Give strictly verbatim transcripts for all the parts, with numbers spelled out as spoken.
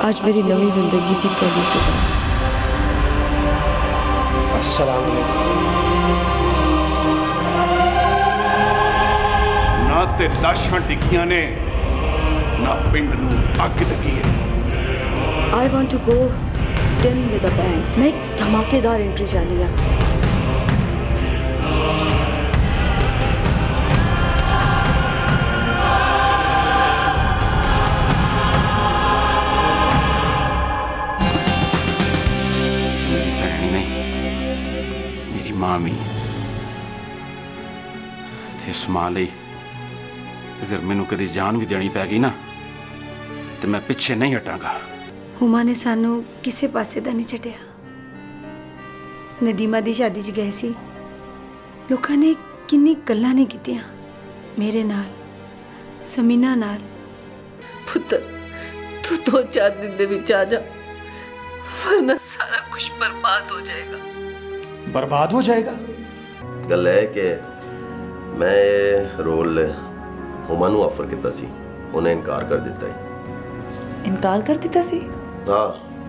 आज मेरी नवी जिंदगी की पहली सुबह। अस्सलाम वालेकुम। ना ते लाशां डिगियां ने ना पिंड नूं अग लगी है। I want to go in with a bang। मैं एक धमाकेदार एंट्री चाहनी है। मामी ते इस मां लई अगर मैनू कदी जान भी देनी पै गई ना तो मैं पिछे नहीं हटांगा। हुमा ने सानू किसे पासे दा नहीं छड्डिया। नदीमा दी शादी च गए सी, लोकां ने किन्नी गल्लां नहीं कीतियां मेरे नाल, समीना नाल। पुत्र तू दो चार दिन दे विच आ जा, वरना सारा कुछ बर्बाद हो जाएगा। बर्बाद हो जाएगा? गल है कि मैं ये रोल हुमा नूं ऑफर किया सी, उन्हें इनकार कर दिता ही। इनकार कर दिता सी? हाँ,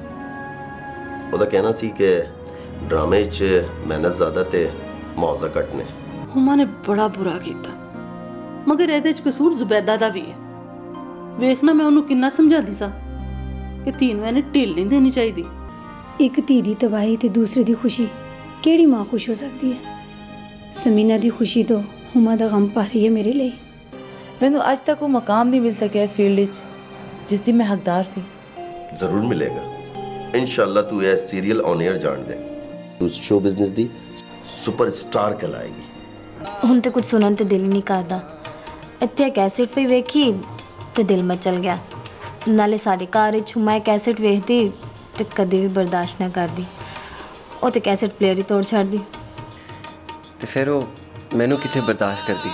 उहदा कहना सी कि ड्रामे च मेहनत ज्यादा ते मौजा घट ने। हुमा ने बड़ा बुरा किया, मगर इहदे च कसूर जुबैदा दा भी है। वेखना मैं उन्होंने किन्ना समझाती सा कि धी नूं इहने ढिल नहीं देनी चाहिदी। एक धी दी तबाही ते दूसरे दी खुशी केड़ी मां खुश हो सकती है? समीना दी खुशी तो हुमा दा गम पा रही है मेरे लिए। मैनू अज तक वो मकाम नहीं मिल सकिया इस फील्ड च जिसकी मैं हकदार थी। जरूर मिलेगा इंशाल्लाह। तू ये सीरियल ऑन एयर जान दे, तू शो बिजनेस दी सुपरस्टार कहलाएगी। हुण ते कुछ सुनन ते दिल ही नहीं करदा। इत्थे कैसेट पे वेखी ते दिल मचल गया। नाले साडे घर च हुमा कैसेट वेखदी ते कदे भी बर्दाश्त ना करदी। ਉਹ ਤੇ ਕੈਸੇਟ ਪਲੇਅਰ ਹੀ ਤੋੜ ਛੱਡਦੀ ਤੇ ਫਿਰ ਉਹ ਮੈਨੂੰ ਕਿੱਥੇ ਬਰਦਾਸ਼ਤ ਕਰਦੀ,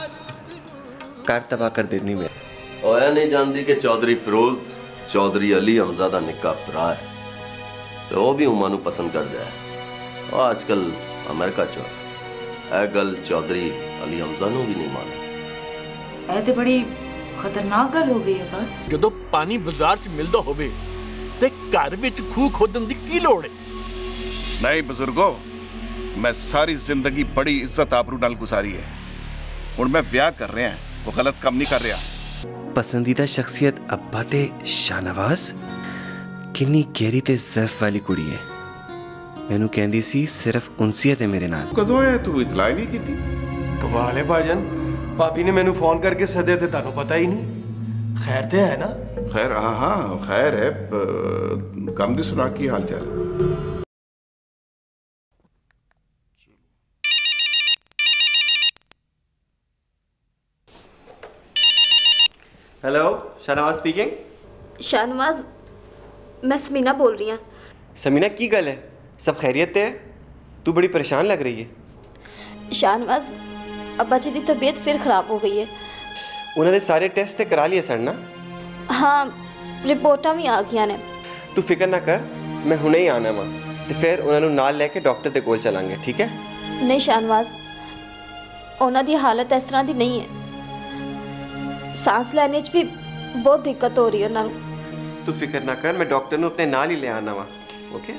ਘਰ ਤਬਾਹ ਕਰ ਦਿੰਦੀ। ਮੈਂ ਹੋਇਆ ਨਹੀਂ ਜਾਂਦੀ ਕਿ ਚੌਧਰੀ ਫਿਰੋਜ਼ ਚੌਧਰੀ ਅਲੀ ਹਮਜ਼ਾ ਦਾ ਨਿੱਕਾ ਭਰਾ ਹੈ ਤੇ ਉਹ ਵੀ ਹੁਮਾ ਨੂੰ ਪਸੰਦ ਕਰਦਾ ਹੈ। ਉਹ ਅੱਜ ਕੱਲ ਅਮਰੀਕਾ ਚ ਇਹ ਗੱਲ ਚੌਧਰੀ ਅਲੀ ਹਮਜ਼ਾ ਨੂੰ ਵੀ ਨਹੀਂ ਮਾਲੂਮ। ਇਹ ਤੇ ਬੜੀ ਖਤਰਨਾਕ ਗੱਲ ਹੋ ਗਈ ਹੈ। ਬਸ ਜਦੋਂ ਪਾਣੀ ਬਾਜ਼ਾਰ ਚ ਮਿਲਦਾ ਹੋਵੇ ਤੇ ਘਰ ਵਿੱਚ ਖੂਹ ਖੋਦਣ ਦੀ ਕੀ ਲੋੜ ਹੈ? नहीं बुजुर्गो, मैं सारी जिंदगी बड़ी इज्जत आबरू नाल गुजारी है। हुण मैं ब्याह कर रहा है, वो गलत काम नहीं कर रहा। पसंदीदा शख्सियत अब्बा ते शाहनवाज किन्नी गहरी ते ज़ैफ वाली कुड़ी है। मैनू कहंदी सी सिर्फ उनसीयत है मेरे नाल। कदों आया तू? इतला ही नहीं कीती। कमाल है भाजन, भाभी ने मैनू फोन करके सदे ते तानू पता ही नहीं। खैर ते है ना? खैर हाँ हाँ खैर है। कम दी सुना की हाल चाल है? Hello, Shahnawaz speaking. शाहनवाज, मैं समीना बोल रही हूँ। समीना की गल है? सब खैरियत है? तू बड़ी परेशान लग रही है। शाहनवाज, अब्बा जी की तबीयत फिर खराब हो गई है। उन्होंने सारे टेस्ट ते करा लिए सर ना? हाँ, रिपोर्टा भी आ गई ने। तू फिक्र ना कर, मैं हुणे ही आना वा ते फिर उन्होंने नाल लेके डॉक्टर के कोल चलांगे, ठीक है? नहीं शाहनवाज, उन्हों की हालत इस तरह की नहीं है। सांस लेने च भी बहुत दिक्कत हो रही है उन्होंने। तू फिक्र ना कर, मैं डॉक्टर ने अपने नाल ही ले आना वा। ओके?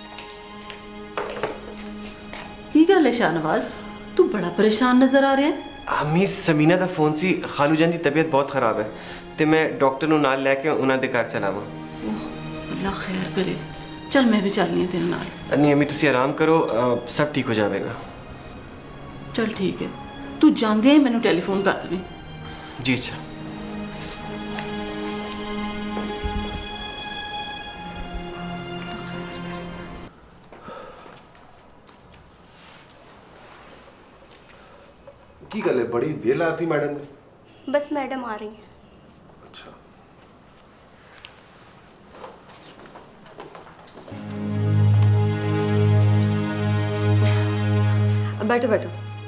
की गल है शाहनवाज, तू बड़ा परेशान नजर आ रहा है। अम्मी समीना दा फोन सी, खालू जान दी तबीयत बहुत खराब है ते मैं डॉक्टर नु नाल लेके उन्हां दे घर चला वा। अल्लाह खैर करे। चल मैं भी चलनी है तेरे नाल। नहीं अम्मी तुसी आराम करो, सब ठीक हो जाएगा। चल ठीक है, तू जांदे ही मैनू टेलीफोन कर देवी। जी अच्छा। की गल है, बड़ी देर लाती मैडम ने? बस मैडम आ रही हैं। अच्छा। बैठो बैठो।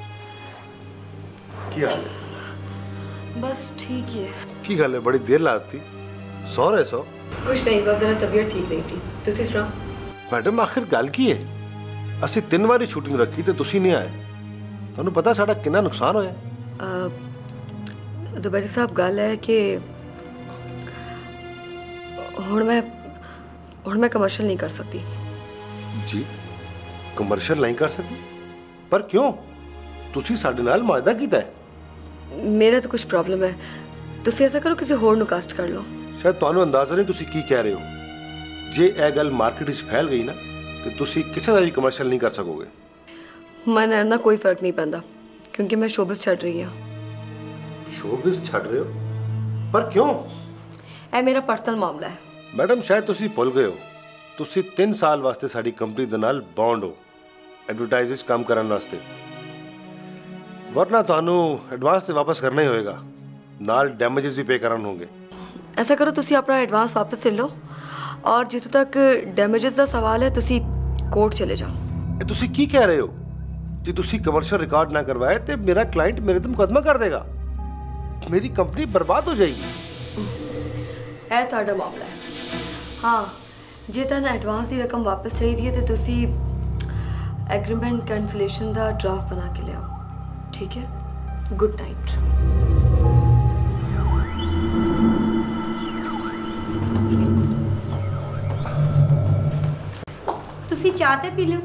की हाल है? बस ठीक ही है। की गल है, बड़ी देर लाती? सो रहे सो? कुछ नहीं, बस जरा तबीयत ठीक नहीं सी। तुसी सुनाओ। मैडम आखिर गल की है? ਅਸੀਂ ਤਿੰਨ ਵਾਰੀ ਸ਼ੂਟਿੰਗ ਰੱਖੀ ਤੇ ਤੁਸੀਂ ਨਹੀਂ ਆਏ। ਤੁਹਾਨੂੰ ਪਤਾ ਸਾਡਾ ਕਿੰਨਾ ਨੁਕਸਾਨ ਹੋਇਆ? ਜ਼ੁਬੈਰ ਸਾਹਿਬ ਗੱਲ ਹੈ ਕਿ ਹੁਣ ਮੈਂ ਹੁਣ ਮੈਂ ਕਮਰਸ਼ੀਅਲ ਨਹੀਂ ਕਰ ਸਕਦੀ। ਜੀ ਕਮਰਸ਼ੀਅਲ ਨਹੀਂ ਕਰ ਸਕਦੀ? ਪਰ ਕਿਉਂ? ਤੁਸੀਂ ਸਾਡੇ ਨਾਲ ਮੁਆਹਦਾ ਕੀਤਾ ਹੈ। ਮੇਰਾ ਤਾਂ ਕੁਝ ਪ੍ਰੋਬਲਮ ਹੈ, ਤੁਸੀਂ ਐਸਾ ਕਰੋ ਕਿਸੇ ਹੋਰ ਨੂੰ ਕਾਸਟ ਕਰ ਲਓ। ਸ਼ਾਇਦ ਤੁਹਾਨੂੰ ਅੰਦਾਜ਼ਾ ਨਹੀਂ ਤੁਸੀਂ ਕੀ ਕਹਿ ਰਹੇ ਹੋ। ਜੇ ਇਹ ਗੱਲ ਮਾਰਕੀਟ ਵਿੱਚ ਫੈਲ ਗਈ ਨਾ ਤੇ ਤੁਸੀਂ ਕਿਸੇ ਦਾ ਵੀ ਕਮਰਸ਼ੀਅਲ ਨਹੀਂ ਕਰ ਸਕੋਗੇ। ਮਨ ਨਾਲ ਕੋਈ ਫਰਕ ਨਹੀਂ ਪੈਂਦਾ ਕਿਉਂਕਿ ਮੈਂ ਸ਼ੋਬਿਜ਼ ਛੱਡ ਰਹੀ ਹਾਂ। ਸ਼ੋਬਿਜ਼ ਛੱਡ ਰਹੇ ਹੋ? ਪਰ ਕਿਉਂ? ਇਹ ਮੇਰਾ ਪਰਸਨਲ ਮਾਮਲਾ ਹੈ। ਮੈਡਮ ਸ਼ਾਇਦ ਤੁਸੀਂ ਭੁੱਲ ਗਏ ਹੋ, ਤੁਸੀਂ ਤਿੰਨ ਸਾਲ ਵਾਸਤੇ ਸਾਡੀ ਕੰਪਨੀ ਦੇ ਨਾਲ ਬੌਂਡ ਹੋ ਐਡਵਰਟਾਈਜ਼ ਵਿੱਚ ਕੰਮ ਕਰਨ ਵਾਸਤੇ। ਵਰਨਾ ਤੁਹਾਨੂੰ ਐਡਵਾਂਸ ਤੇ ਵਾਪਸ ਕਰਨਾ ਹੀ ਹੋਏਗਾ, ਨਾਲ ਡੈਮੇजेस ਵੀ ਪੇ ਕਰਨ ਹੋਣਗੇ। ਐਸਾ ਕਰੋ ਤੁਸੀਂ ਆਪਣਾ ਐਡਵਾਂਸ ਵਾਪਸ ਲੈ ਲਓ ਔਰ ਜਿੱਥੋਂ ਤੱਕ ਡੈਮੇजेस ਦਾ ਸਵਾਲ ਹੈ ਤੁਸੀਂ ਕੋਰਟ ਚਲੇ ਜਾਓ। ਇਹ ਤੁਸੀਂ ਕੀ ਕਹਿ ਰਹੇ ਹੋ? ਜੇ ਤੁਸੀਂ ਕਮਰਸ਼ੀਅਲ ਰਿਕਾਰਡ ਨਾ ਕਰਵਾਏ ਤੇ ਮੇਰਾ ਕਲਾਇੰਟ ਮੇਰੇ ਤੇ ਮੁਕੱਦਮਾ ਕਰ ਦੇਗਾ, ਮੇਰੀ ਕੰਪਨੀ ਬਰਬਾਦ ਹੋ ਜਾਏਗੀ। ਇਹ ਤੁਹਾਡਾ ਮਾਮਲਾ ਹੈ। ਹਾਂ, ਜੇ ਤੁਹਾਨੂੰ ਐਡਵਾਂਸ ਦੀ ਰਕਮ ਵਾਪਸ ਚਾਹੀਦੀ ਹੈ ਤੇ ਤੁਸੀਂ ਐਗਰੀਮੈਂਟ ਕੈਂਸਲੇਸ਼ਨ ਦਾ ਡਰਾਫਟ ਬਣਾ ਕੇ ਲਿਆਓ। ਠੀਕ ਹੈ, ਗੁੱਡ ਨਾਈਟ। ਤੁਸੀਂ ਚਾਹ ਤੇ ਪੀ ਲਓ।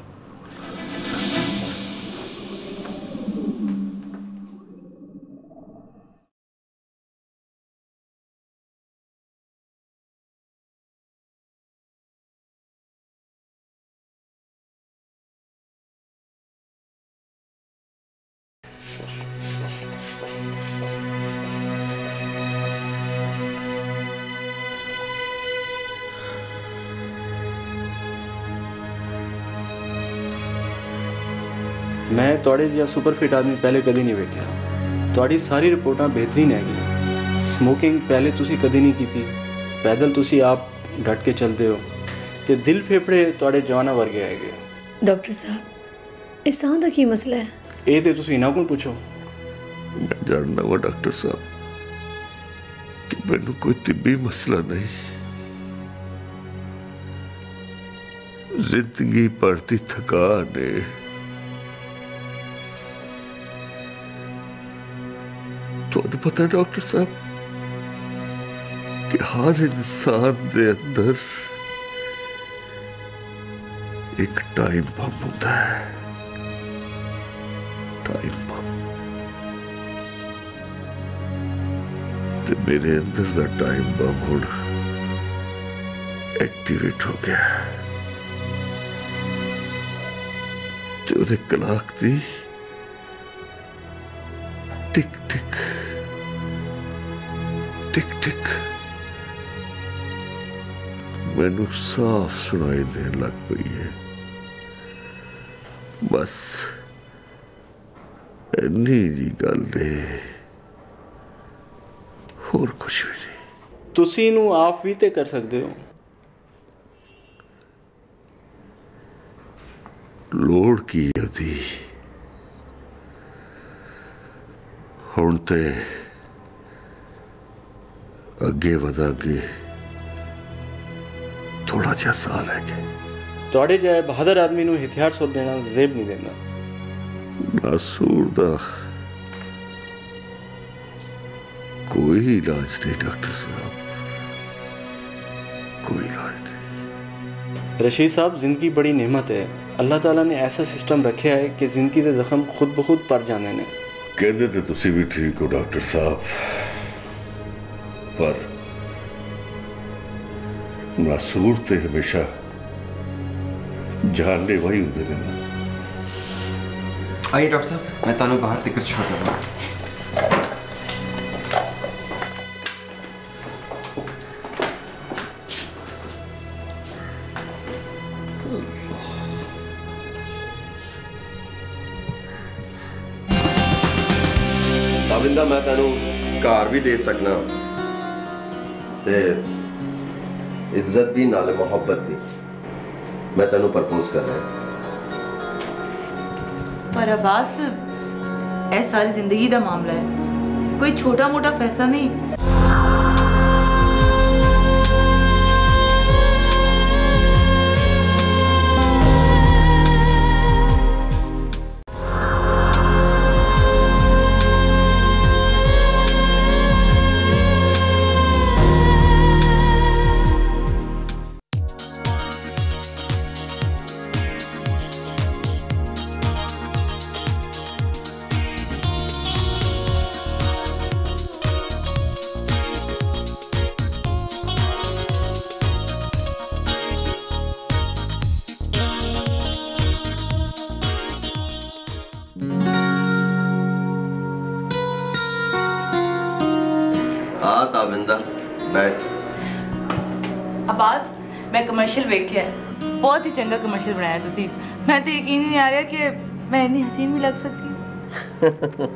मैं ਤੁਹਾਡੇ ਜਿਹਾ ਸੁਪਰ ਫਿਟ ਆਦਮੀ ਪਹਿਲੇ ਕਦੀ ਨਹੀਂ ਵੇਖਿਆ। ਤੁਹਾਡੀ ਸਾਰੀ ਰਿਪੋਰਟਾਂ ਬਿਹਤਰੀਨ ਹੈਗੀਆਂ। ਸਮੋਕਿੰਗ ਪਹਿਲੇ ਤੁਸੀਂ ਕਦੀ ਨਹੀਂ ਕੀਤੀ, ਪੈਦਲ ਤੁਸੀਂ ਆਪ ਡਟ ਕੇ ਚੱਲਦੇ ਹੋ ਤੇ ਦਿਲ ਫੇਫੜੇ ਤੁਹਾਡੇ ਜਵਾਨਾਂ ਵਰਗੇ ਹੈਗੇ। ਡਾਕਟਰ ਸਾਹਿਬ, ਇਹ ਸਾਹ ਦਾ ਕੀ ਮਸਲਾ ਹੈ? ਇਹ ਤੇ ਤੁਸੀਂ ਇਹਨਾਂ ਕੋਲ ਪੁੱਛੋ। मैं जानना वा डॉक्टर साहब कि मैनू कोई तिब्बी मसला नहीं, जिंदगी भर दी थकान है। तुहानू पता है डॉक्टर साहब कि हर इंसान दे अंदर एक टाइम बम होता है। टाइम बम ते मेरे अंदर दा टाइम बम हुण एक्टिवेट हो गया। ते ओहदे कलाक दी टिक टिक टिक टिक मैनू साफ सुनाई देन लग पई है। बस इन्नी जी गल है, ਹੋਰ ਕੁਝ ਵੀ ਨਹੀਂ। ਤੁਸੀਂ ਇਹਨੂੰ ਆਪ ਵੀ ਤੇ ਕਰ ਸਕਦੇ ਹੋ। ਲੋੜ ਕੀ ਉਹਦੀ? ਹੁਣ ਤੇ ਅੱਗੇ ਵਧਾਂਗੇ, ਥੋੜਾ ਜਿਹਾ ਸਾਹ ਲੈ ਕੇ। ਤੁਹਾਡੇ ਜਿਹੇ ਬਹਾਦਰ ਆਦਮੀ ਨੂੰ ਹਥਿਆਰ ਸੁੱਟ ਦੇਣਾ ਜ਼ੇਬ ਨਹੀਂ ਦੇਣਾ। ਨਾਸੂਰ ਦਾ कोई इलाज नहीं डॉक्टर साहब, कोई इलाज नहीं। रशीद साहब, जिंदगी बड़ी नेमत है। अल्लाह ताला ने ऐसा सिस्टम रखा है कि जिंदगी के जख्म खुद ब खुद पर जाने ने। कहते तो तुसी भी ठीक हो डॉक्टर साहब, पर नासूर ते हमेशा जानलेवा ही होंदे ने। आइए डॉक्टर साहब, मैं तुहानू बाहर तक छोड़ दूंगा। ताबिंदा, मैं तेनू घर भी दे सकना ते इज्जत भी नाले मोहब्बत भी। मैं तेनू प्रपोज कर रहा। पर अब्बास, ऐ सारी जिंदगी दा मामला है, कोई छोटा मोटा फैसला नहीं। नाइट। अब्बास मैं कमर्शियल वेख्या है, बहुत ही चंगा कमर्शियल बनाया तुसी। मैं तो यकीन ही नहीं आ रहा कि मैं इतनी हसीन भी लग सकती हूँ।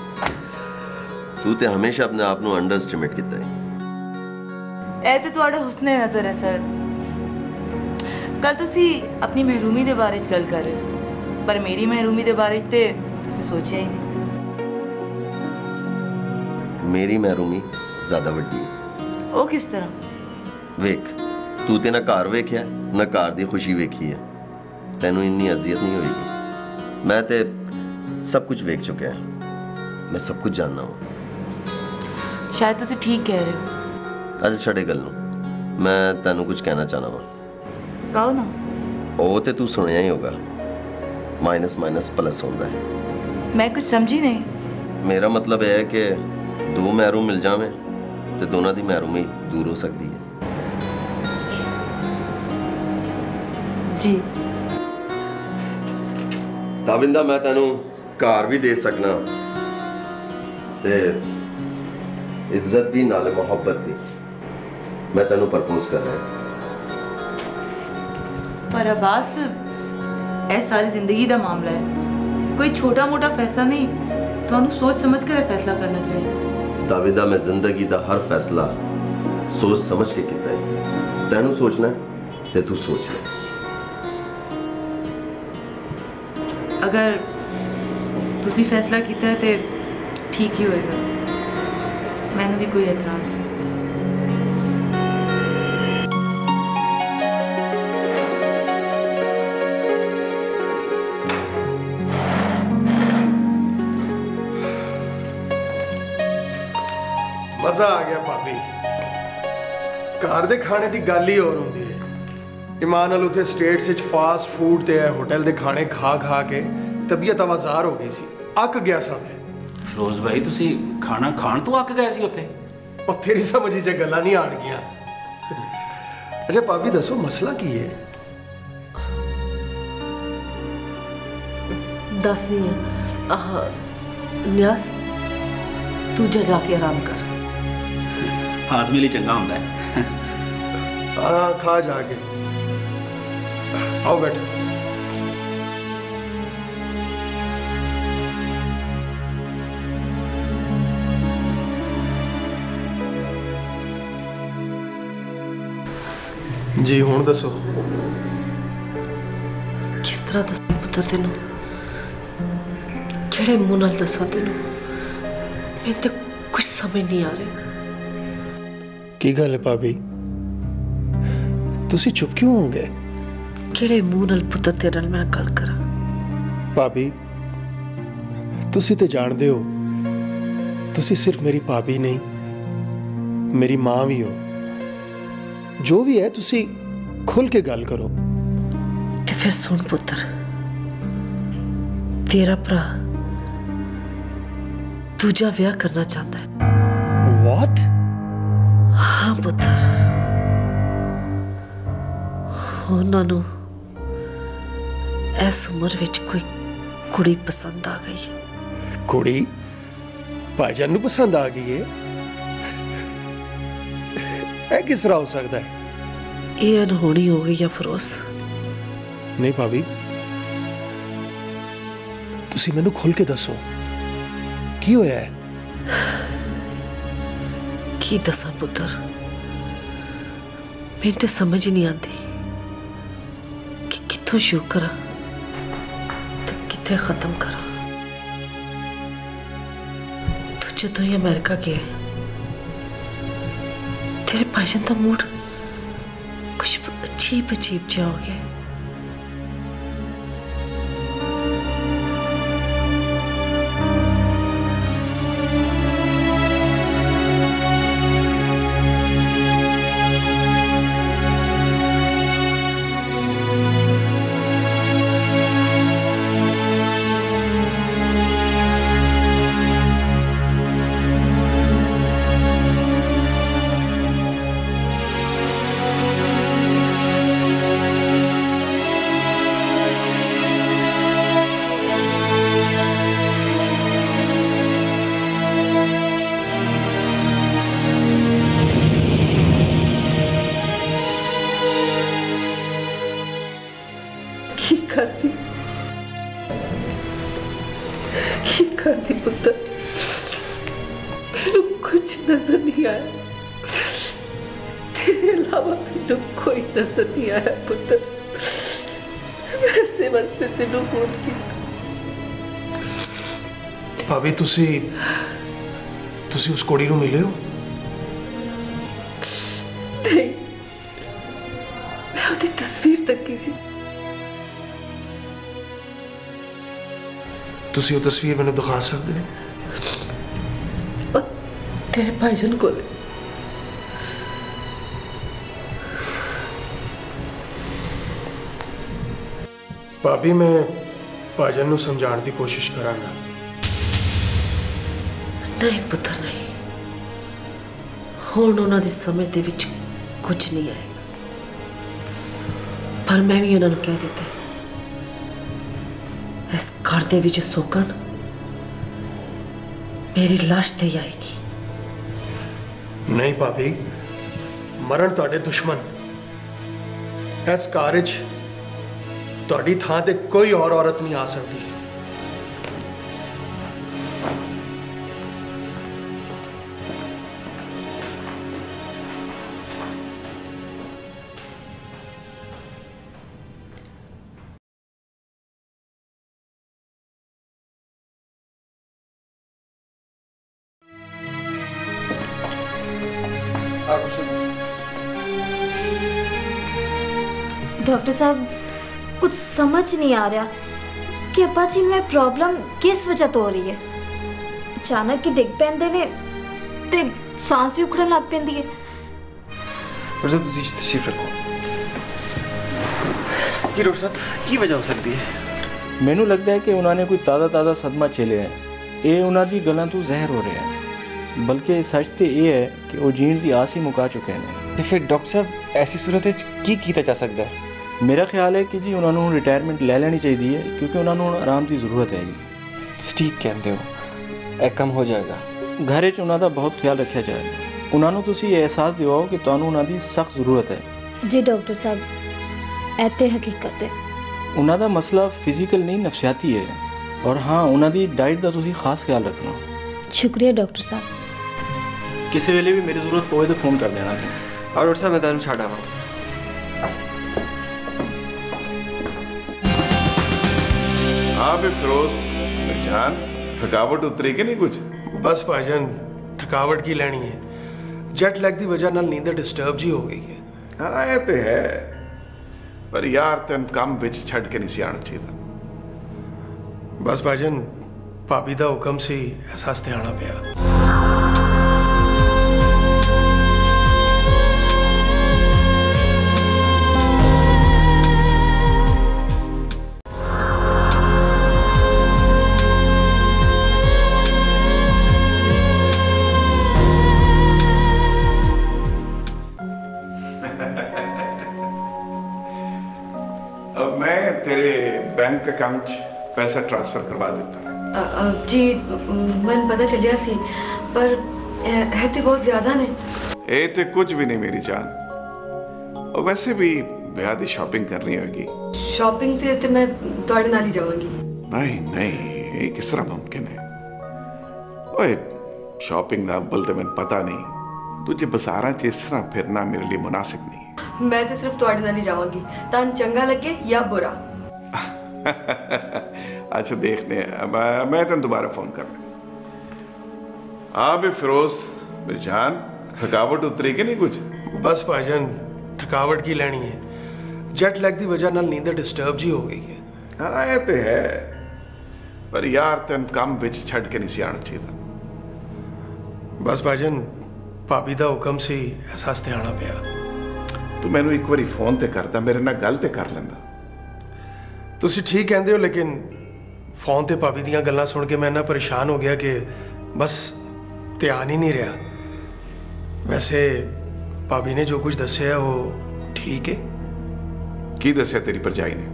तू तो हमेशा अपने आप को अंडर एस्टिमेट किया है। ए तो तुहाडा हुस्ने नजर है सर। कल तुसी अपनी महरूमी दे बारे च गल कर रहे हो, पर मेरी महरूमी दे बारे च ते तुसी सोचिया ही नहीं। मेरी महरूमी ज्यादा वड्डी है। ओ किस तरह? वेख, तू ते ना घर वेख्या ना घर दी खुशी वेखी है, तेनू इन्नी अजियत नहीं होगी। मैं ते सब कुछ वेख चुका है, मैं सब कुछ जानना हूँ। शायद तुसी ठीक कह रहे हो। अच्छा छड़े गल नूं, मैं तेनू कुछ कहना चाहना वा। कहो ना। ओ ते तू सुनिया ही होगा, माइनस माइनस प्लस होता है। मैं कुछ समझी नहीं। मेरा मतलब है कि दो महरूम मिल जावे तो दोनों की महरूमी दूर हो सकती है। जी ताबिंदा, मैं तेनू कार भी दे सकना ते इज्जत भी नाले मोहब्बत भी। मैं तेनू प्रपोज कर रहा हूं। पर अब्बास, ए सारी जिंदगी का मामला है, कोई छोटा मोटा फैसला नहीं। तुहानू सोच समझ कर फैसला करना चाहिए। ताबिंदा, मैं जिंदगी का हर फैसला सोच समझ के किया है। तेनू सोचना है ते तू सोच ले। अगर तुसी फैसला किया है तो ठीक ही होएगा, मैंने भी कोई एतराज नहीं। मजा आ गया भाभी। घर दे खाने की गल ही और होंदी है। ईमान नाल उत्थे स्टेट्स विच फास्ट फूड ते होटल दे खाने खा खा के तबीयत आवाजार हो गई सी, अक गया सा मैं। फिरोज भाई, तुसी खाना खाण तो अक गए सी उत्थे? और तेरी समझी च गल्लां नहीं आण गया। अच्छा भाभी दसो मसला की है? दस नहीं है। आह न्यास, तू जा जाके आराम कर। हाजमे लिए चंगा होता है। हाँ खा जाके। आओ बैठ। जी हुण दसो। किस तरह दस पुत्र तेनू, केड़े मुंह नाल दसा तेनू? मैं तो कुछ समझ नहीं आ रही। की गल है भाभी, तुसी चुप क्यों हो गए? केड़े मुंह नाल पुत्र तेरे नाल मैं गल करा? भाभी तुसी ते जानदे हो, तुसी सिर्फ मेरी भाभी नहीं, मेरी मां भी हो। जो भी है तुसी खुल के गल करो। ते फिर सुन पुत्र, तेरा भरा दूजा विआह करना चाहता है। What? हाँ पुत्र, उन्होंने इस उम्र विच कोई कुड़ी पसंद आ गई। कुड़ी भाईजान नू पसंद आ गई है? ऐ किस तरह हो सकता है? ये अनहोनी हो गई है फिरोज। नहीं भाभी, तुसी मैनू खुल के दसो की होया है? की दसा पुत्र, मैं तो समझ ही नहीं आती कि कित्थों शुरू करा ते कित्थे खत्म करा। तू जदों ही अमेरिका गया, तेरे भाईजान का मूड कुछ अजीब अजीब जा हो गया। करती की करती पुत्र, मैनू कुछ नजर नहीं आया, तेरे अलावा मैनू कोई नजर नहीं आया पुत्र। वैसे वास्ते तेनू फोन किया। भाभी तुसी तुसी उस कुड़ी नू मिले हो? नहीं, मैं उसकी तस्वीर तकी सी। तुसी वो तस्वीर मैंने दिखा सकते हो? तेरे भाईजान को भाभी मैं भाईजान नू समझाने की कोशिश करांगा। नहीं पुत्र नहीं, हुण उन्हां दी समझ दे विच कुछ नहीं आएगा, पर मैं भी उन्हां नूं कह दित्ता इस घर दे विच सोकण मेरी लाश ते ही आएगी। नहीं भाभी, मरण तुहाडे दुश्मन, इस घर च तुहाडी थां ते कोई और औरत नहीं आ सकती। डॉक्टर साहब कुछ समझ नहीं आ रहा कि अब्बा जी में प्रॉब्लम किस वजह तो हो रही है। अचानक ही डिग पैंदे ने ते सांस भी उखड़न लग पैंदी है। डॉक्टर साहब ਤੁਸੀਂ ਤਸ਼ਰੀਫ ਰੱਖੋ। जी डॉक्टर साहब की वजह हो सकती है? ਮੈਨੂੰ ਲੱਗਦਾ ਹੈ ਕਿ ਉਹਨਾਂ ਨੇ ਕੋਈ ਤਾਜ਼ਾ ਤਾਜ਼ਾ ਸਦਮਾ ਝੇਲਿਆ ਹੈ। ਇਹ ਉਹਨਾਂ ਦੀ ਗੱਲਾਂ ਤੋਂ ਜ਼ਹਿਰ ਹੋ ਰਿਹਾ ਹੈ, ਬਲਕਿ ਸੱਚ ਤੇ ਇਹ ਹੈ ਕਿ ਉਹ ਜੀਣ ਦੀ ਆਸ ਹੀ ਮੁਕਾ ਚੁੱਕੇ ਨੇ। ਤੇ ਫਿਰ ਡਾਕਟਰ ਸਾਹਿਬ ਐਸੀ ਸੂਰਤ ਵਿੱਚ ਕੀ ਕੀਤਾ ਜਾ ਸਕਦਾ ਹੈ? ਮੇਰਾ ਖਿਆਲ ਹੈ ਕਿ ਜੀ ਉਹਨਾਂ ਨੂੰ ਰਿਟਾਇਰਮੈਂਟ ਲੈ ਲੈਣੀ ਚਾਹੀਦੀ ਹੈ, ਕਿਉਂਕਿ ਉਹਨਾਂ ਨੂੰ ਹੁਣ ਆਰਾਮ ਦੀ ਜ਼ਰੂਰਤ ਹੈਗੀ। ਤੁਸੀਂ ਠੀਕ ਕਹਿੰਦੇ ਹੋ, ਇਹ ਕੰਮ ਹੋ ਜਾਏਗਾ। ਘਰ ਵਿੱਚ ਉਹਨਾਂ ਦਾ ਬਹੁਤ ਖਿਆਲ ਰੱਖਿਆ ਜਾਏਗਾ। ਉਹਨਾਂ ਨੂੰ ਤੁਸੀਂ ਇਹ ਅਹਿਸਾਸ ਦਿਵਾਓ ਕਿ ਤੁਹਾਨੂੰ ਉਹਨਾਂ ਦੀ ਸਖਤ ਜ਼ਰੂਰਤ ਹੈ। जी डॉक्टर साहब ऐते हकीकत है। ਉਹਨਾਂ ਦਾ ਮਸਲਾ ਫਿਜ਼ੀਕਲ ਨਹੀਂ ਨਫਸਿਆਤੀ ਹੈ, ਔਰ ਹਾਂ ਉਹਨਾਂ ਦੀ ਡਾਈਟ ਦਾ ਤੁਸੀਂ ਖਾਸ ਖਿਆਲ ਰੱਖਣਾ। शुक्रिया डॉक्टर साहब। ਕਿਸੇ ਵੇਲੇ ਵੀ ਮੇਰੀ ਜ਼ਰੂਰਤ ਪਵੇ ਤਾਂ ਫੋਨ ਕਰ ਦੇਣਾ। ਔਰ ਡਾਕਟਰ ਸਾਹਿਬ ਮੈਂ ਤੁਹਾਨੂੰ ਛੱਡ ਆਵਾਂ। हाँ भी फिरोज जान, थकावट उतरी कि नहीं कुछ? बस भाईजान थकावट की लेनी है, जेट लैग की वजह नाल नींद डिस्टर्ब जी हो गई है। हाँ ये तो है, पर यार तेन काम विच छड़ के नहीं सी आना चाहिए। बस भाईजान भाभी दा हुक्म से एहसास ते आना पिया। अब मैं तेरे बैंक अकाउंट पैसा ट्रांसफर करवा देता। अ, अ, जी मन पता चलिया सी, पर है तो बहुत ज्यादा ने। ए ते कुछ भी नहीं मेरी जान, और वैसे भी ब्याह दी शॉपिंग करनी होगी। शॉपिंग ते, ते मैं तुहाडे नाल ही जावांगी। नहीं नहीं, ये किस तरह मुमकिन है? ओए शॉपिंग दा अव्वल ते मैंने पता नहीं, तुझे बाजारां च इस तरह फिरना मेरे लिए मुनासिब नहीं है। मैं तो सिर्फ तुहाडे नाल ही जावांगी, तान चंगा लगे या बुरा। अच्छा देखने मैं मैं तेन दोबारा फोन कर लूँ। हाँ भी फिरोज मेरी जान, थकावट उतरी कि नहीं कुछ? बस भाईजान थकावट की लेनी है, जेट लैग की वजह नाल नींद डिस्टर्ब जी हो गई है। हाँ ये तो है, पर यार तेन काम विच छड़ के नहीं सी आना चाहिए। बस भाईजान भाभी दा हुक्म से एहसास ते आना पिया। तू मैनू एक बारी फोन ते करता, मेरे नाल गल ते कर लेंदा। तुसी ठीक कहते हो, लेकिन फोन ते भाभी दियां गल्लां सुन के मैं इन्ना परेशान हो गया कि बस ध्यान ही नहीं रहा। वैसे भाभी ने जो कुछ दसिया वो ठीक है? की दसिया तेरी भरजाई ने?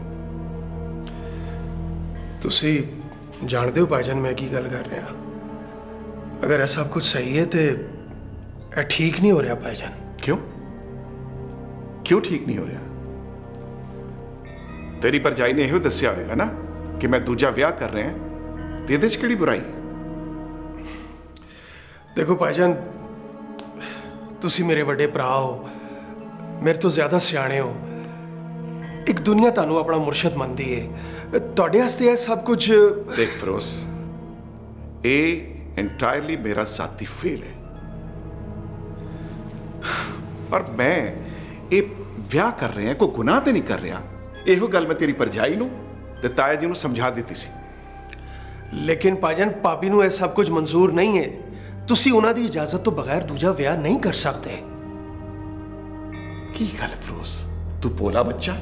तुसी जानते हो भाईजान मैं की गल कर रहा। अगर ऐसा सब कुछ सही है तो यह ठीक नहीं हो रहा भाईजान। क्यों क्यों ठीक नहीं हो रहा? तेरी भरजाई ने यो दसिया होगा ना कि मैं दूजा विआह कर रहे हैं, तो ये केड़ी बुराई? देखो भाईजान, तुसी मेरे वड्डे भरा हो, मेरे तो ज्यादा सियाणे हो। एक दुनिया तानू अपना मुर्शद मनदी है, तुहाडे वास्ते ये सब कुछ। देख फिरोज, ये एंटायरली मेरा जाती फेल है, और मैं ये विआह कर रहे हैं, कोई गुनाह तो नहीं कर रहा। ਇਹੋ ਗੱਲ मैं तेरी भरजाई नूं ते ताया जी नूं समझा दी सी। लेकिन भाईजान, भाभी नूं ये सब कुछ मंजूर नहीं है। तुसी उन्हां दी इजाजत तो बगैर दूजा विआह नहीं कर सकते। की गल फिरोज, तू बोला बच्चा?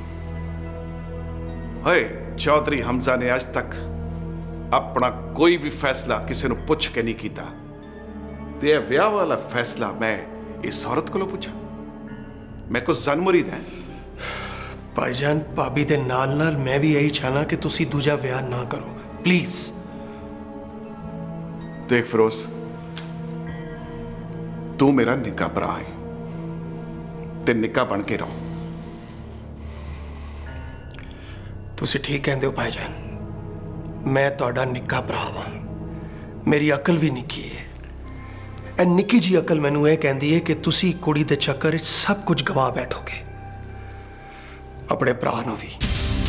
ओए, चौधरी हमजा ने आज तक अपना कोई भी फैसला किसी नूं पुछ के नहीं कीता, ते विआह वाला फैसला मैं इस औरत कोलों पूछा? मैं कुछ जन मुरीद है। भाईजान, भाभी दे नाल नाल मैं भी यही चाहना कि तुसी दूजा विआह ना करो, प्लीज। देख फिरोज, तू मेरा निक्का भरा है, ते निक्का बन के रहो। तुसी ठीक कहंदे हो भाईजान, मैं तुहाडा निक्का भरा वां, मेरी अकल भी निक्की है। ए निक्की जी अकल मैनू यह कहती है कि तुसी कुड़ी दे चक्कर विच सब कुछ गवा बैठोगे, अपने भरा नूं भी।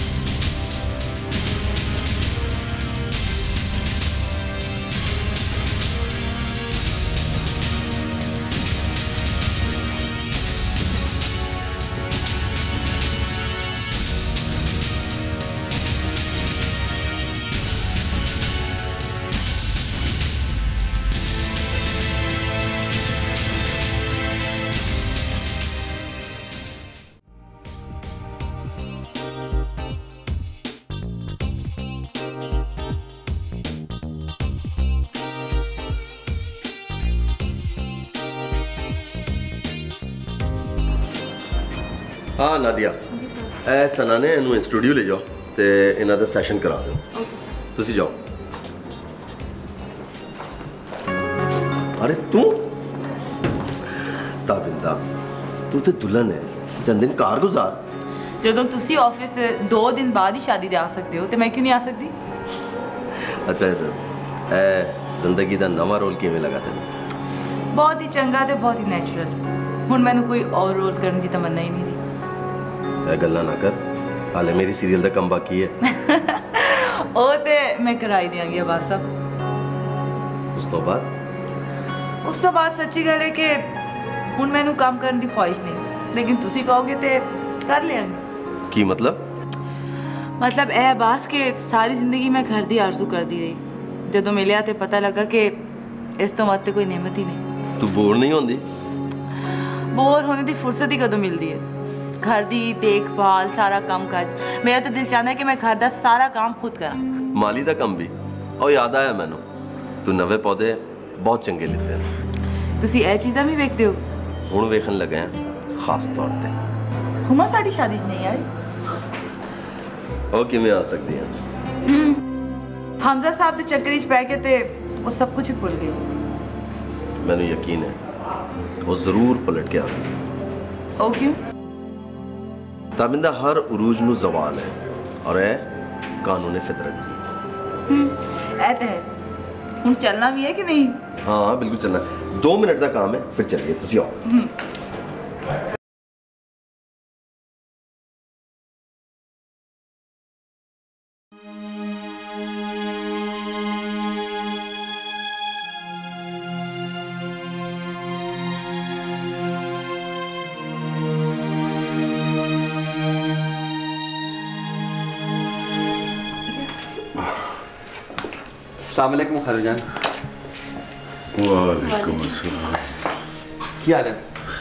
हाँ नादिया, ए सना ने इनू स्टूडियो ले जाओ ते इन्हां दा सैशन करा दो। तुसी जाओ। अरे तू ताबिंदा, तू तो दुल्हन है, चंद दिन कार गुजार। ਜਦੋਂ ਤੁਸੀਂ ਆਫਿਸ दो दिन बाद ही शादी दे आ सकते हो, तो मैं क्यों नहीं आ सकती? अच्छा ये दस, ए जिंदगी दा नवा रोल किवें लगा तेन? बहुत ही चंगा ते बहुत ही नेचुरल। हुण मैनू कोई और रोल करने की तमन्ना ही नहीं रही। ए गल्ला ना कर, हाले मेरी सीरियल दा कम बाकी है। ओ ते मैं कराई देंगी अब्बास साहब। उस तो बाद उस तो बाद सच्ची गल है कि हुण मैनू काम करने की ख्वाहिश नहीं, लेकिन तुसी कहोगे ते कर लेंगे। की मतलब? मतलब ए अब्बास के सारी जिंदगी मैं घर दी आरजू कर दी रही, जदों मिलिया ते पता लगा कि इस तो मत कोई नेमत ही नहीं। तू बोर नहीं होंदी? बोर होने की फुर्सत ही कदों मिलती है? घर दी देखभाल, सारा काम काज, मेरा तो दिल चाहता है कि मैं घर का सारा काम खुद करा। माली दा कम भी। और याद आया मैनू, तू नवे पौधे बहुत चंगे लेते हैं। तुसी ए चीज़ां भी वेखदे हो? हुण वेखण लगे हैं खास तौर पे। हुमा साड़ी शादी च नहीं आई? और किवें आ सकदी है? हमजा साहब दे चक्कर च पै के ते वो सब कुछ ही भुल गई। मैनू यकीन है वो जरूर पलट के आएगी। ओ क्यों? ताबिंदा हर उरूज नू जवाल है, और ए कानून फितरत की। हम्म, ऐ ते है। हुण चलना भी है कि नहीं? हाँ बिल्कुल चलना। दो मिनट का काम है, फिर चलिए। तुसी आओ। अस्सलाम वालेकुम खालूजान। वालेकुम अस्सलाम। क्या हाल है?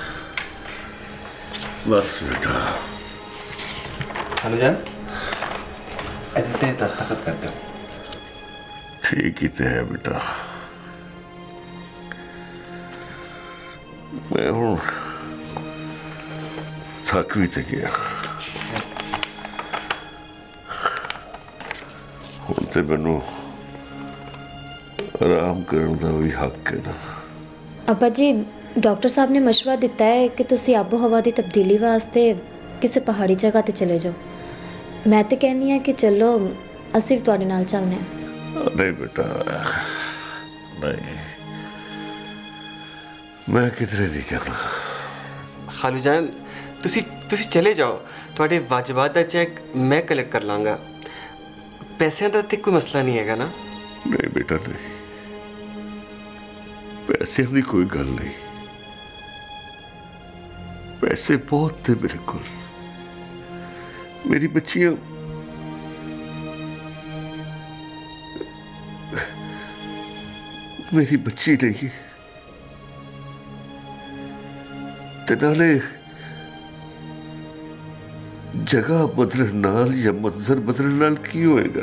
बस बेटा। खालूजान, ऐसे दस्तखत करते हो? ठीक ही तो है बेटा। मैं हूँ थक भी तो गया, हूँ तो मैनू आराम करने का भी हक है ना। अब्बा जी, डॉक्टर साहब ने मशवरा दिता है कि तुसी आबो हवा की तब्दीली वास्ते किसी पहाड़ी जगह ते चले जाओ। मैं तो कहनी है कि चलो ਅਸੀਂ ਵੀ ਤੁਹਾਡੇ ਨਾਲ ਚੱਲਨੇ ਆ। नहीं बेटा नहीं, मैं किधरे नहीं जाना। खालू जान ਤੁਸੀਂ ਤੁਸੀਂ ਚਲੇ ਜਾਓ, ਤੁਹਾਡੇ ਵਾਜਬਾਤ ਦਾ ਚੈੱਕ ਮੈਂ ਕਲੈਕਟ ਕਰ ਲਾਂਗਾ। ਪੈਸਿਆਂ ਦਾ ਤੇ ਕੋਈ ਮਸਲਾ ਨਹੀਂ ਹੈਗਾ ਨਾ? नहीं बेटा नहीं, पैसे की कोई गल नहीं, पैसे बहुत थे मेरे को। मेरी बच्चियां मेरी बच्ची नहीं ते नाले जगह बदलने नाल या मंजर बदलने नाल की होएगा।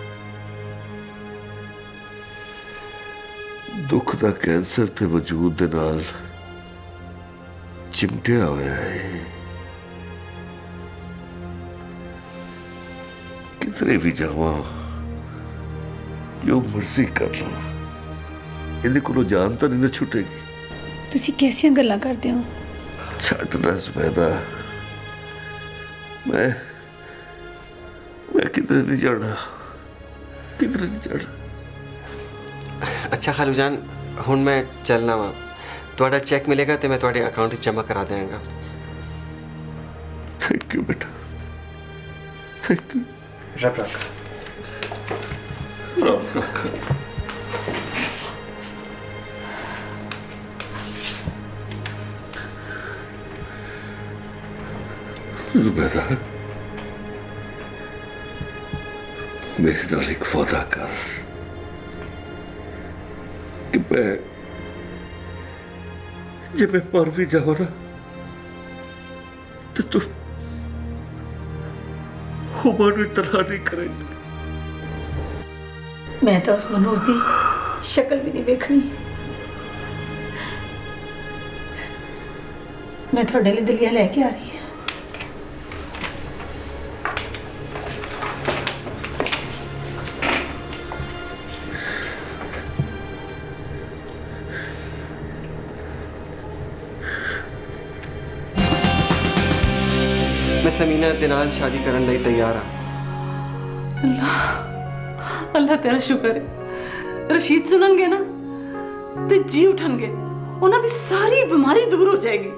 दुख दा कैंसर ते वजूद दे नाल चिमटिया होया है। किधरे भी जावा, जो मर्जी कर लो, ਇਹਦੇ ਕੋਲੋਂ ਜਾਨ ਤਾਂ ਨਹੀਂ ਛੁੱਟੇਗੀ। ਤੁਸੀਂ ਕਿਹੜੀਆਂ ਗੱਲਾਂ ਕਰਦੇ ਹੋ? ਛੱਡ ਨਾ ਜ਼ੁਬੈਦਾ, ਮੈਂ ਮੈਂ ਕਿਧਰੇ ਨਹੀਂ ਜਾਣਾ, ਕਿਧਰੇ ਨਹੀਂ ਜਾਣਾ। अच्छा खालू जान हुण मैं चलना वा, ਤੁਹਾਡਾ ਚੈੱਕ ਮਿਲੇਗਾ ਤੇ ਮੈਂ ਤੁਹਾਡੇ ਅਕਾਊਂਟ ਵਿੱਚ ਜਮ੍ਹਾਂ ਕਰਾ ਦਿਆਂਗਾ। थैंक यू बेटा, थैंक यू। रब रख रब रख। जुबैदा मेरे नाल एक वादा कर कि मैं जब मैं मर भी जाऊँ ना तो तू हुमा नूं इतला नहीं करेगी। मैं तो उस मनोज की शक्ल भी नहीं देखनी। मैं थोड़े लिए दलिया लेके आ रही हूँ। मैं समीना दे नाल शादी करन लई तैयार हाँ। अल्लाह अल्लाह तेरा शुक्र है। रशीद सुननगे ना ते जी उठनगे, उन्हां दी सारी बीमारी दूर हो जाएगी।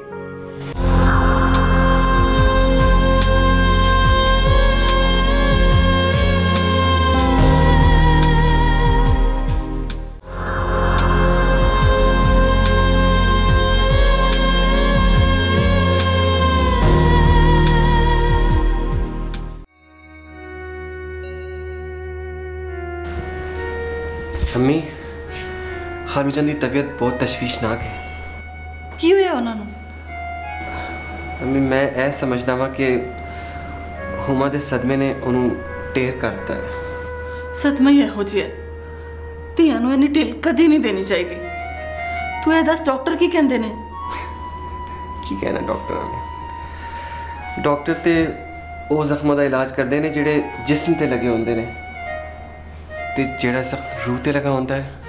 अम्मी खालू जान की तबीयत बहुत तशवीशनाक है। की होया उन्हां नूं? अम्मी मैं ऐ समझदा वां कि हुमा दे सदमे ने उन्होंने टेर करता है। सदमा ही इहो जिहा धीआं नूं इन्नी ढिल कदी नहीं देनी चाहिए। तू ए दस डॉक्टर की कहंदे ने? की कहना डॉक्टर ने? डॉक्टर ते ਉਹ ਜ਼ਖਮਾਂ ਦਾ ਇਲਾਜ ਕਰਦੇ ਨੇ ਜਿਹੜੇ ਜਿਸਮ ਤੇ ਲੱਗੇ ਹੁੰਦੇ ਨੇ ਤੇ ਜਿਹੜਾ ਜ਼ਖਮ ਰੂਹ ਤੇ ਲਗਾ ਹੁੰਦਾ ਹੈ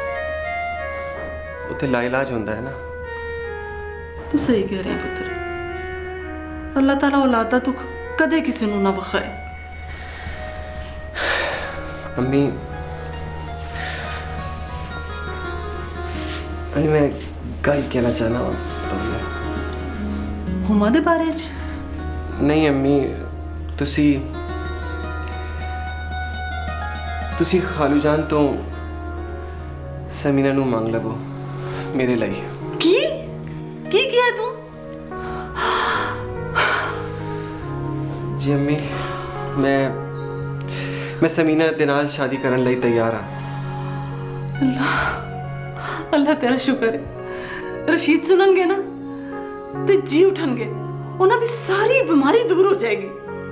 ਉਹ ਤੇ ਲਾਇਲਾਜ ਹੁੰਦਾ ਹੈ ਨਾ। ਤੂੰ ਸਹੀ ਕਹਿ ਰਿਹਾ ਪੁੱਤਰ। ਅੱਲਾਹ ਤਾਲਾ ਔਲਾਦ ਦਾ ਦੁੱਖ ਕਦੇ ਕਿਸੇ ਨੂੰ ਨਾ ਵਖਾਏ। अम्मी अम्मी मैं गल कहना चाहना हूँ हुमा दे बारे च? नहीं अम्मी तुसी तुसी खालू जान तो समीना नू मांग लवो मेरे लिए। की की किया तू? जी अम्मी मैं मैं समीना दे नाल शादी करन लई तैयार हाँ। अल्लाह अल्लाह तेरा शुक्र है। रशीद सुननगे ना ते जी उठनगे, उन्हां दी सारी बीमारी दूर हो जाएगी।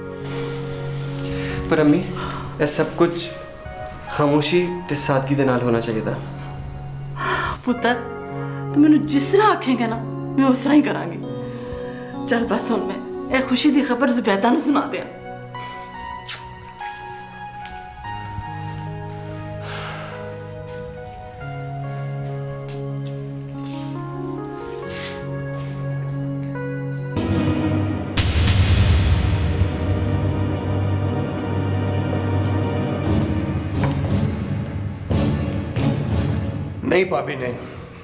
पर अम्मी ये सब कुछ खामोशी ते सादगी दे नाल होना चाहिए था। पुत्र तू मैनू जिस तरह आखेंगे ना मैं उस तरह ही करांगी। चल बस हुण मैं ए खुशी दी खबर जुबैदा नू सुना दियां। नहीं भाभी नहीं,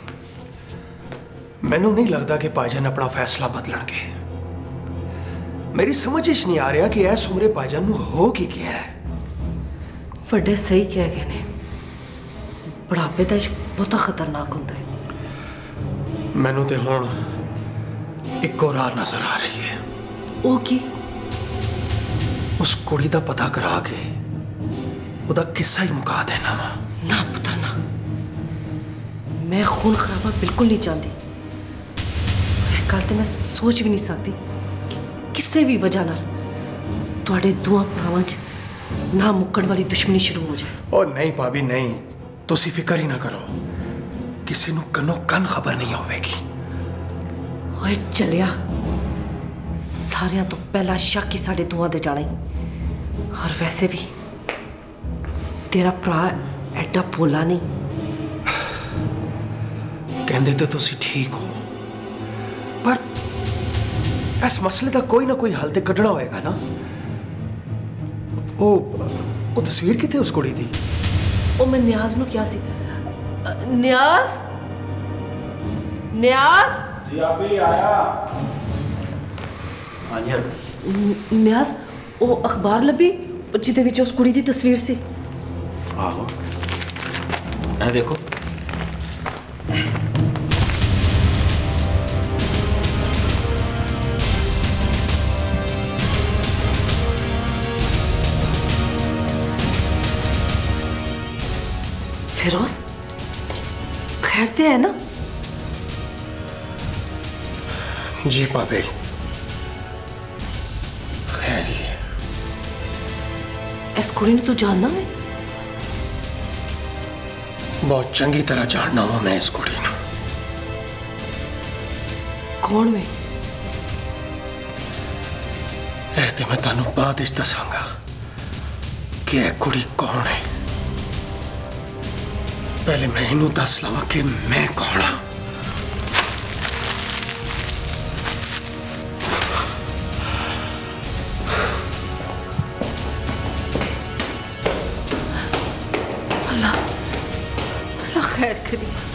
मैनू नहीं लगता कि भाईजान अपना फैसला बदलणगे। मेरी समझ ही नहीं आ रहा कि इस उम्रे भाईजान नू हो की क्या है। ਵੱਡੇ सही कह गए ने, बुढ़ापे का इश्क बहुत खतरनाक होता है। मैनू तो हुण इको राह नजर आ रही है। वो की? उस कुड़ी का पता करा के उदा किस्सा ही मुका देना। ना पुत्र ना, मैं खून खराबा बिल्कुल नहीं चाहती। यह गल तो मैं सोच भी नहीं सकती कि किसी भी वजह नाल तुहाडे दोवां भरावां च ना मुक्कण वाली दुश्मनी शुरू हो जाए। ओ नहीं भाभी नहीं, तुसी फिक्र ही ना करो, किसी नू कनो कन खबर नहीं होवेगी। ओए चलिया, सारियां तो पहला शक ही साडे दोवां दे जाना ही। और वैसे भी तेरा भरा एडा भोला नहीं। कहंदे तो तुसी ठीक हो, पर इस मसले का कोई ना कोई हल तो कढ़ना होएगा ना। ओ, ओ तस्वीर किथे उस कुड़ी दी? ओ मैं न्याज नू क्या सी? न्याज, न्याज जी आप ही आया। हाँ जी न्याज, ओ अखबार लभी जिदे विच उस कुड़ी दी तस्वीर सी। आहो, ए देखो। फिरोज, खैर ते है ना? जी भाभी, खैर ही है। इस कुड़ी ने तू जानना है? बहुत चंगी तरह जानना हूं मैं इस कुड़ी नू। कौन में? ए ते मैं तानू बाद विच दसांगा कि यह कुड़ी कौन है। पहले मैं इनू दस लवा कि मैं कौन हाँ। अल्लाह, अल्लाह खैर करी।